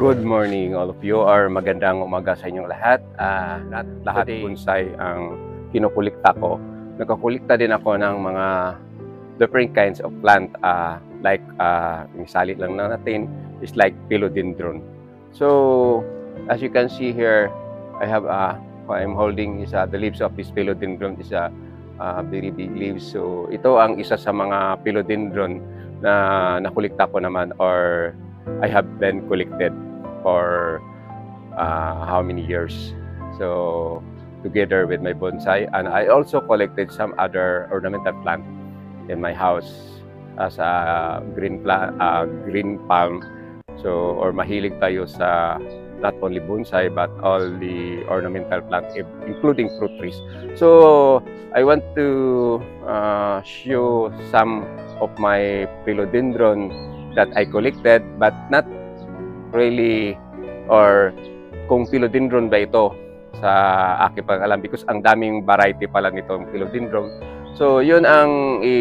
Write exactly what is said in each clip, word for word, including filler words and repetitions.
Good morning all of you, or magandang umaga sa inyong lahat. Uh, lahat, lahat bonsai ang kinukulikta ko. Nagkakulikta din ako ng mga different kinds of plant, uh, like uh, misali lang na natin is like philodendron. So as you can see here, I have uh, what I'm holding is uh, the leaves of this philodendron is a uh, very big leaves. So ito ang isa sa mga philodendron na nakulikta ko naman, or I have been collected for uh, how many years. So together with my bonsai, and I also collected some other ornamental plant in my house as a green plant, uh, green palm. So or mahilig tayo sa not only bonsai but all the ornamental plant, including fruit trees. So I want to uh, show some of my philodendron that I collected, but not really, or kung philodendron ba ito sa aking pag-alam, because ang daming variety pala nitong philodendron. So yun ang i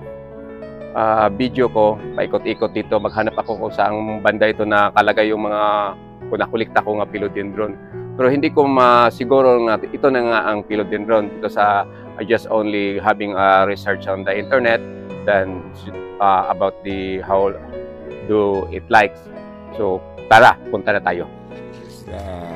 uh, video ko, paikot-ikot dito, maghanap ako kung saang banda ito nakalagay yung mga kung nakulikta ko nga philodendron. Pero hindi ko masiguro nga ito na nga ang philodendron, because uh, I just only having a research on the internet then uh, about the how do it likes. So tara, punta na tayo. Uh,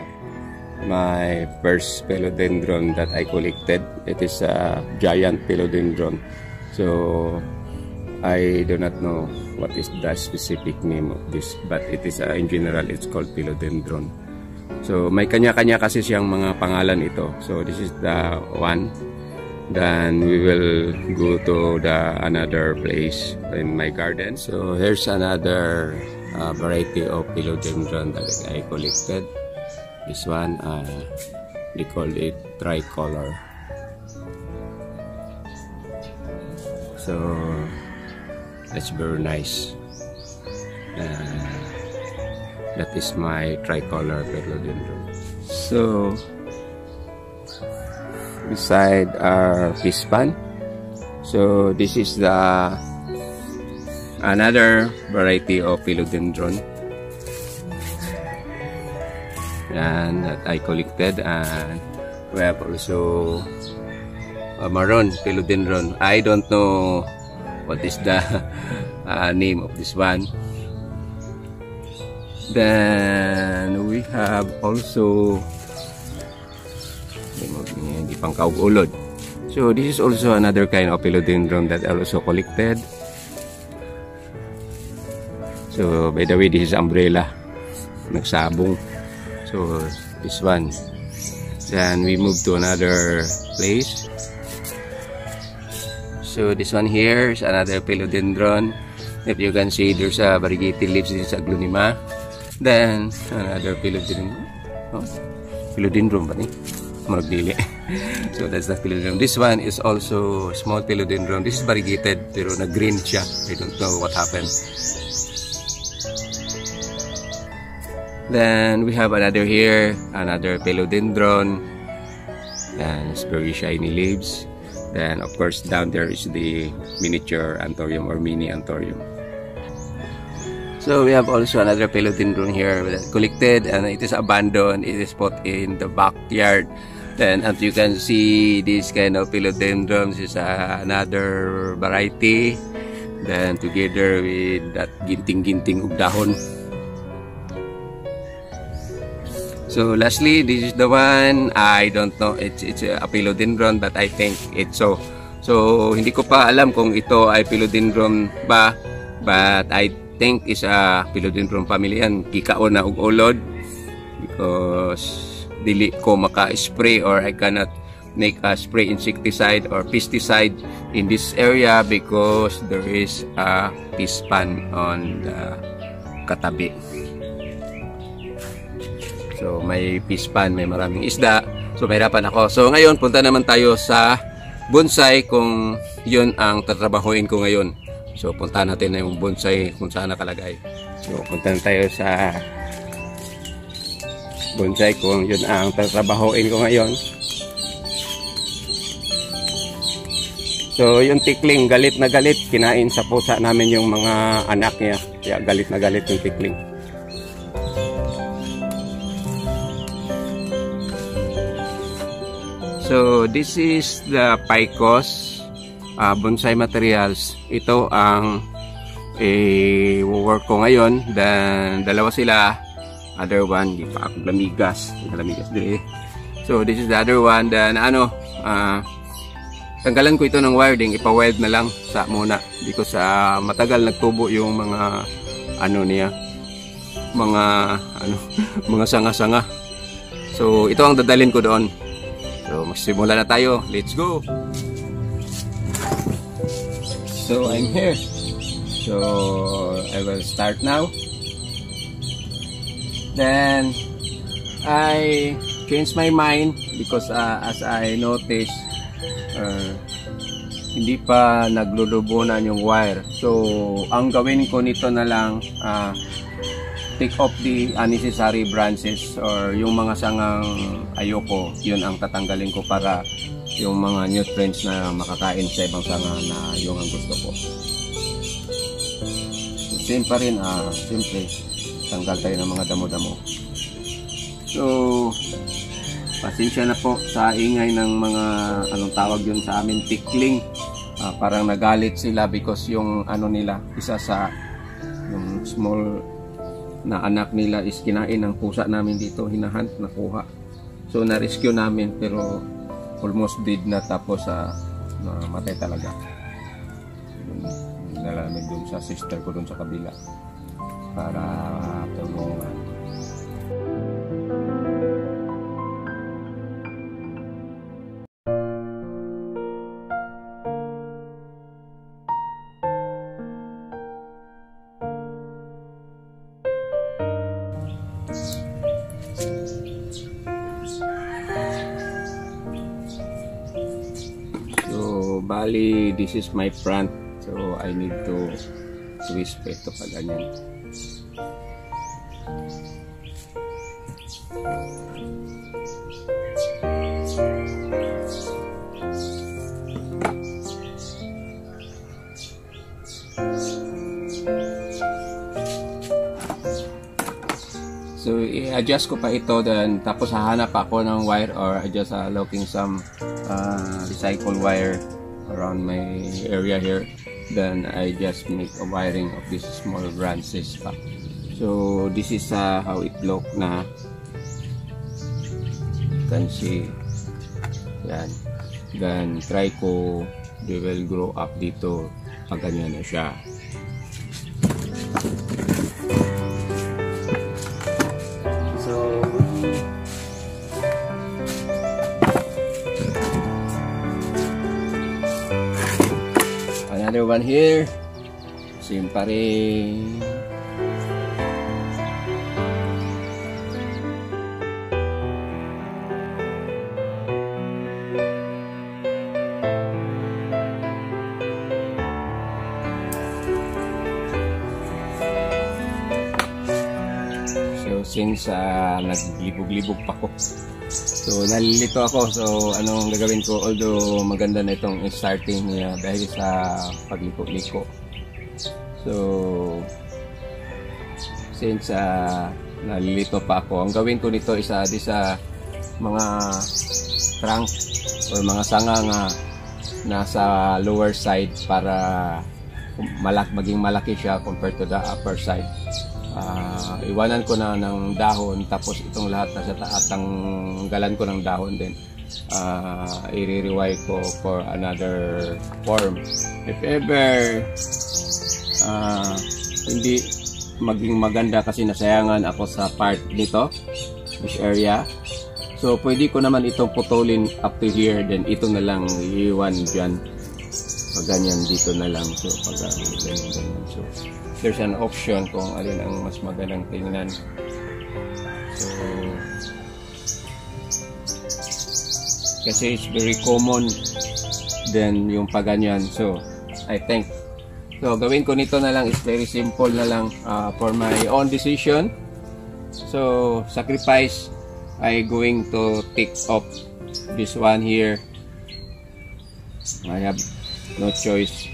my first philodendron that I collected, it is a giant philodendron. So I do not know what is the specific name of this, but it is uh, in general it's called philodendron. So may kanya-kanya kasi siyang mga pangalan ito. So this is the one. Then we will go to the another place in my garden. So here's another uh, variety of philodendron that I collected. This one, uh, they call it tricolor. So that's very nice. Uh, that is my tricolor philodendron. So beside our fish pan, so this is the another variety of philodendron and that I collected, and we have also a maroon philodendron. I don't know what is the uh, name of this one. Then we have also hindi pang kaug-ulod. So this is also another kind of philodendron that I also collected. So by the way, this is umbrella, nagsabong. So this one. Then we move to another place. So this one here is another philodendron. If you can see, there's a variegated leaves. This is aglonema. Then another philodendron. Oh, philodendron ba ni? Maragdili. So that's the philodendron. This one is also small philodendron. This is variegated pero nag-green siya. I don't know what happened. Then we have another here, another philodendron. And it's very shiny leaves. Then of course down there is the miniature anthurium or mini anthurium. So we have also another philodendron here that collected, and it is abandoned. It is put in the backyard. Then as you can see, this kind of philodendrons is uh, another variety. Then together with that ginting-ginting ug dahon. So lastly, this is the one. I don't know. It's it's a philodendron, but I think it's so. So hindi ko pa alam kung ito ay philodendron ba, but I think is a philodendron family yan. Kikaon na og ulod because dili ko maka-spray, or I cannot make a spray insecticide or pesticide in this area because there is a fish pan on the katabi. So may fish pan, may maraming isda. So mahirapan ako. So ngayon punta naman tayo sa bonsai kung yun ang tatrabahuin ko ngayon. So punta natin na yung bonsai kung saan nakalagay. So punta na tayo sa bonsai kung yun ang tatrabahuin ko ngayon. So yung tikling, galit na galit. Kinain sa pusa namin yung mga anak niya. Kaya galit na galit yung tikling. So this is the Picos uh, bonsai materials. Ito ang eh, work ko ngayon. Then dalawa sila. Other one, di pa ako lamigas. Lamigas din eh. So this is the other one. Then ano, uh, tanggalan ko ito ng wiring. Ipa-weld na lang sa muna. Because uh, matagal nagtubo yung mga ano niya. Mga ano, mga sanga-sanga. So ito ang dadalhin ko doon. So magsimula na tayo. Let's go. So I'm here. So I will start now. Then I changed my mind because uh, as I noticed uh, hindi pa naglulubunan yung wire. So ang gawin ko nito na lang uh, take off the unnecessary branches or yung mga sangang ayoko, yun ang tatanggalin ko para yung mga nutrients na makakain sa ibang sanga na yung ang gusto ko. So, same pa rin, ah, simple, tanggal tayo ng mga damo-damo. So, pasensya na po sa ingay ng mga, anong tawag yun sa amin, tickling. Ah, parang nagalit sila because yung ano nila, isa sa yung small na anak nila is kinain ng pusa namin dito, hinahunt, nakuha. So na-rescue namin pero almost dead na, tapos uh, namatay talaga. Dinala namin dun sa sister ko dun sa kabila para tulungan. Bali, this is my front, so I need to twist ito pa ganyan. So i-adjust ko pa ito, then tapos hahanap ako ng wire or I just uh, looking some uh, recycle wire around my area here. Then I just make a wiring of these small branches pa. So this is uh, how it look na. You can see yan. Then try ko they will grow up dito pag ganyan na siya. Another one here. Same pa rin. So since uh, naglibog-libog pa ko, so nalilito ako. So anong gagawin ko, although maganda na itong starting niya dahil sa pagliko-liko. So since uh, nalilito pa ako, ang gawin ko nito is uh, di sa mga trunk or mga sanga nga nasa lower side para malak maging malaki siya compared to the upper side. Uh, iwanan ko na ng dahon, tapos itong lahat nasa taas, tanggalan ko ng dahon din. Uh, i-rewire ko for another form. If ever uh, hindi maging maganda kasi nasayangan ako sa part nito, this area, so pwede ko naman itong putulin up to here, then ito na lang iwan dyan. Pag ganyan dito na lang. So pag ganyan, ganyan. So there's an option kung alin ang mas magandang tingnan. So kasi it's very common then yung paganyan. So I think so gawin ko nito na lang is very simple na lang uh, for my own decision. So sacrifice, I going to take off this one here. I have no choice.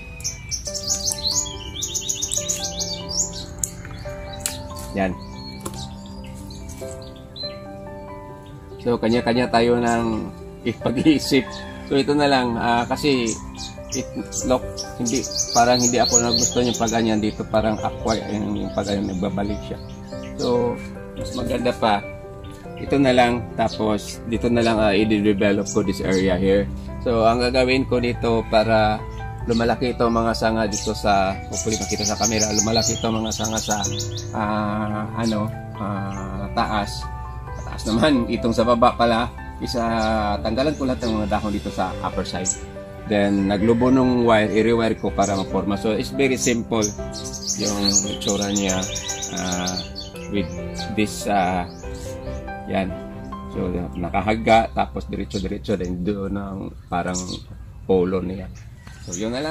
Yan. So kanya-kanya tayo ng pag-iisip. So ito na lang uh, kasi it look hindi parang hindi ako nagusto yung pag-ganyan dito, parang awkward yung, yung pag-ganyan nagbabalik siya. So mas maganda pa ito na lang, tapos dito na lang uh, i-develop ko this area here. So ang gagawin ko dito para lumalaki ito mga sanga dito sa, hopefully makita sa camera, lumalaki ito mga sanga sa uh, ano uh, taas. Taas naman itong sa baba pala, isa tanggalan ko lahat ng mga dahon dito sa upper side. Then naglubo nung wire, i-rewire ko para maporma. So it's very simple yung itsura niya uh, with this uh, yan. So nakahaga, tapos diretso-diretso din doon ng parang polo niya. So yun na lang.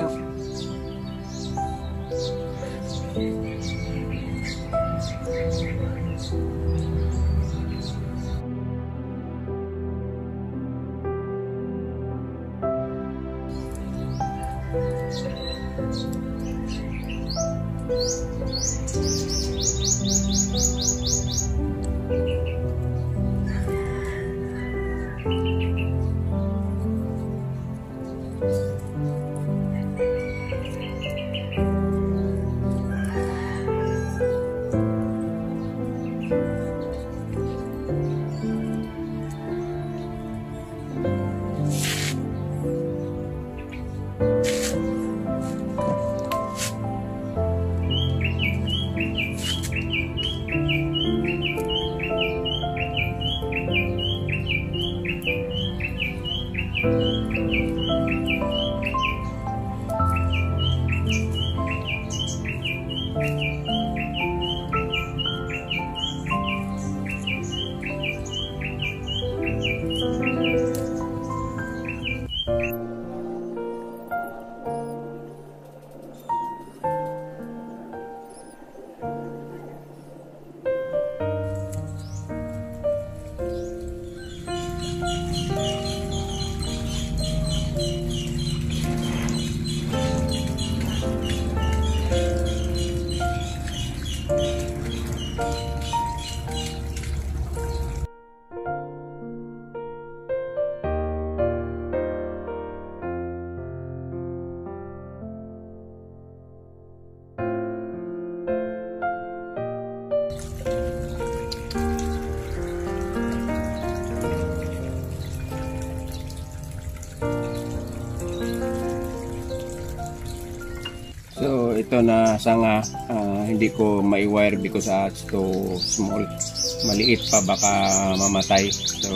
So ito na sanga, uh, hindi ko mai-wire because uh, it's too small, maliit pa, baka mamatay. So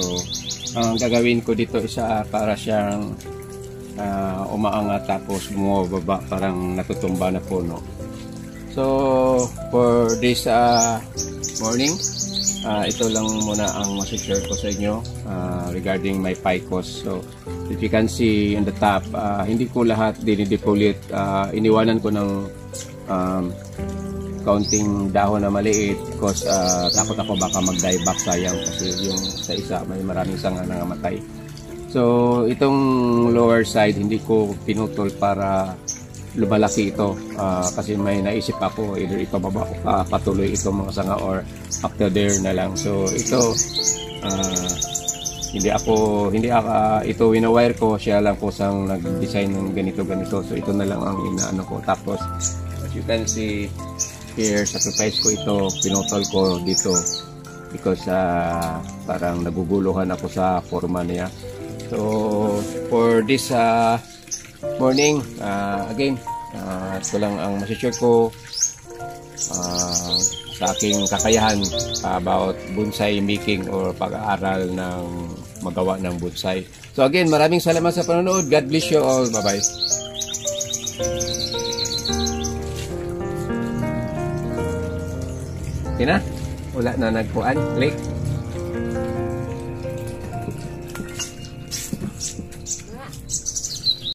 ang gagawin ko dito isa para siyang uh, umaangat tapos bumababa, parang natutumba na puno. So for this uh, morning, uh, ito lang muna ang masishare ko sa inyo uh, regarding my Picos. So if you can see on the top, uh, hindi ko lahat dinidepolit, uh, iniwanan ko ng um, counting dahon na maliit because uh, takot ako baka mag-die back, sayang kasi yung sa isa may maraming sanga na namatay. So itong lower side hindi ko pinutol para lumalaki ito uh, kasi may naisip ako either ito baba uh, patuloy itong mga sanga or after there na lang. So ito uh, hindi ako hindi ako ito wina-wire ko, siya lang po sang nag-design ng ganito ganito. So ito na lang ang inaano ko. Tapos as you can see here, sacrifice ko ito, pinutol ko dito because uh, parang naguguluhan ako sa forma niya. So for this uh, morning, uh, again uh, ito lang ang masishare ko uh, sa aking kakayahan about bonsai making or pag-aaral ng magawa ng bonsai. So again, maraming salamat sa panonood. God bless you all. Bye-bye. Okay na? Wala na nagpuan. Click.